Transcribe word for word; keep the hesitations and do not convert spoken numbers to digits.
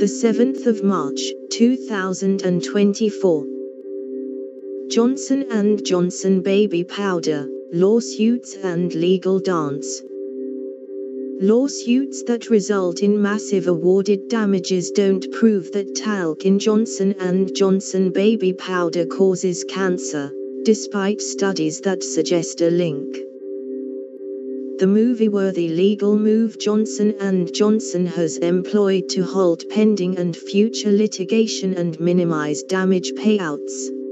the seventh of March, two thousand twenty-four. Johnson and Johnson baby powder, lawsuits and legal dance. Lawsuits that result in massive awarded damages don't prove that talc in Johnson and Johnson baby powder causes cancer, despite studies that suggest a link. The movie-worthy legal move Johnson and Johnson has employed to halt pending and future litigation and minimize damage payouts.